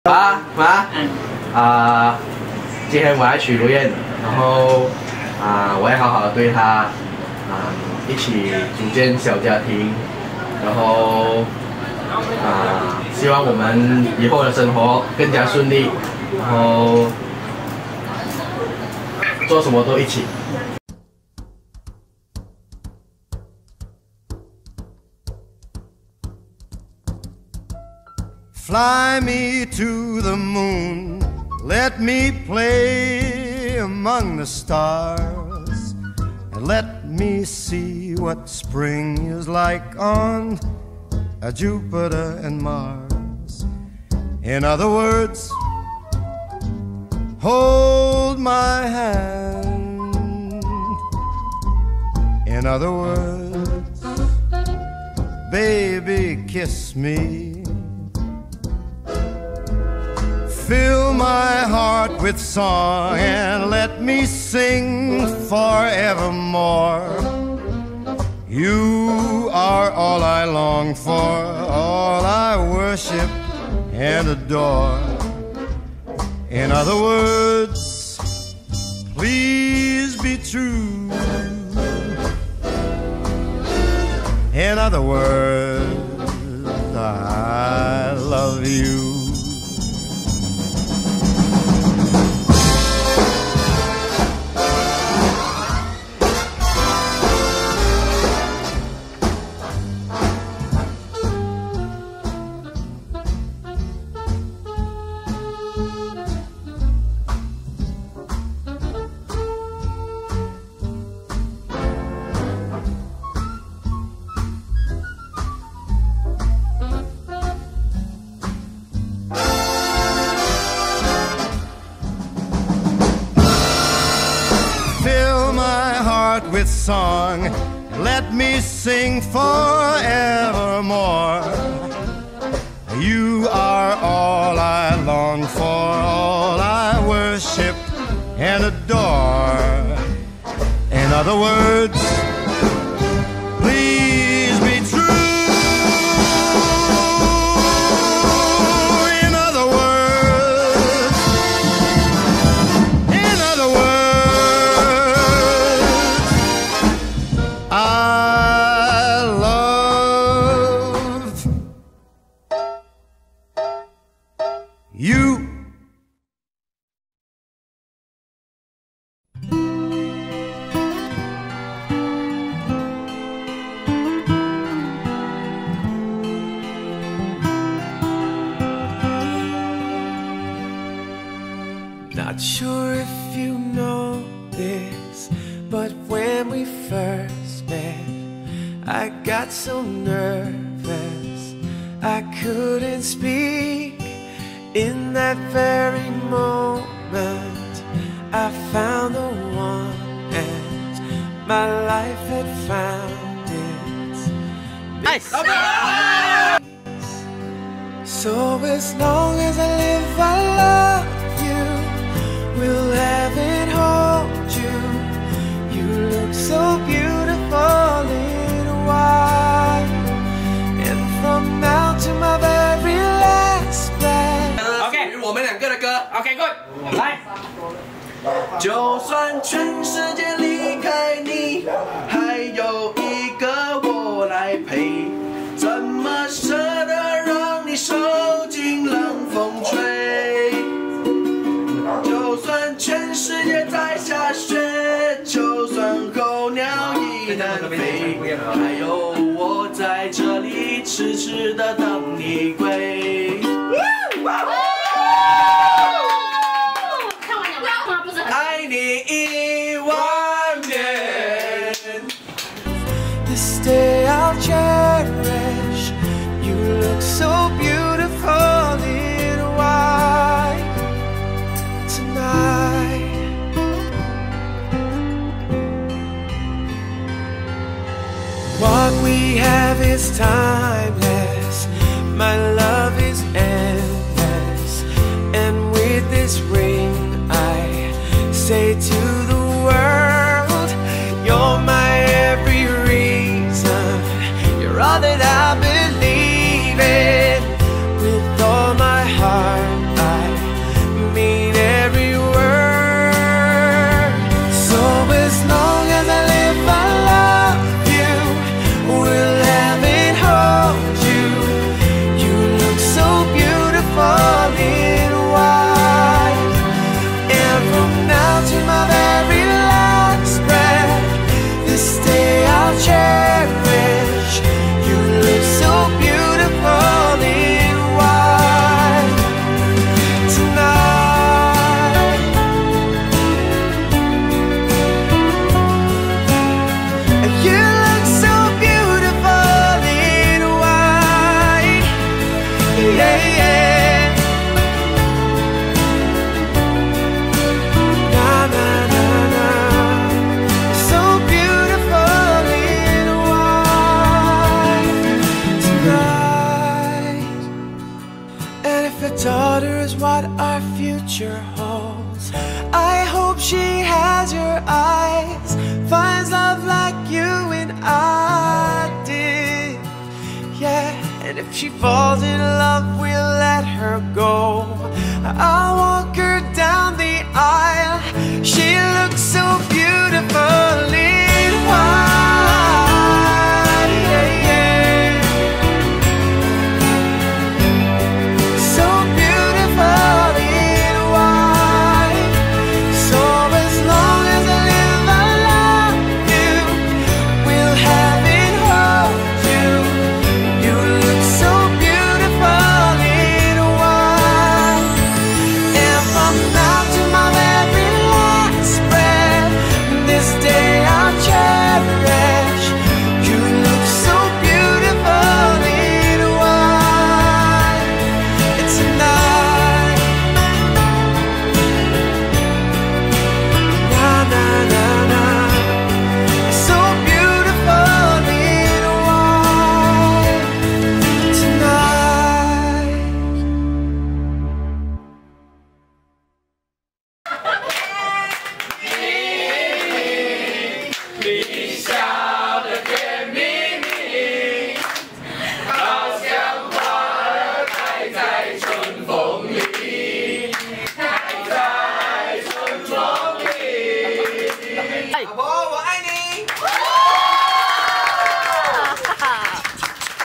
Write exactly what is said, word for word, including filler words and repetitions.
爸妈，啊、今天我要娶如燕，然后啊、我要好好的对她，啊、一起组建小家庭，然后啊、希望我们以后的生活更加顺利，然后做什么都一起。 Fly me to the moon, let me play among the stars, and let me see what spring is like on a Jupiter and Mars. In other words, hold my hand. In other words, baby, kiss me. Fill my heart with song and let me sing forevermore. You are all I long for, all I worship and adore. In other words, please be true. In other words, I love you. With song, let me sing forevermore. You are all I long for, all I worship and adore. In other words, please be true. In other words, in other words, I love you. Not sure if you know this, but when we first met, I got so nervous I couldn't speak. In that very moment I found the one, and my life had found its nice. So as long as I live, I love you. Will heaven hold you? You look so beautiful in white, and from now to my very last breath. OK， 我们两个的歌。OK， good， 来。就算全世界离开你，还有一个我来陪，怎么舍得让你受尽冷风吹？就算全世界在下雪，就算候鸟已南飞，还有我在这里痴痴的等你归。爱你一万遍。 This day I'll cherish. You look so beautiful in white tonight. What we have is timeless. My love is endless. And with this ring I say to the world, you're my every reason. You're all that I believe in. With all my heart cherish. You look so beautiful in white tonight. And you look so beautiful in white. Yeah, yeah. Na na na na. So beautiful in white tonight. And if a daughter is what our future holds, I hope she has your eyes, finds love like you and I did. Yeah, and if she falls in love, we'll let her go. I'll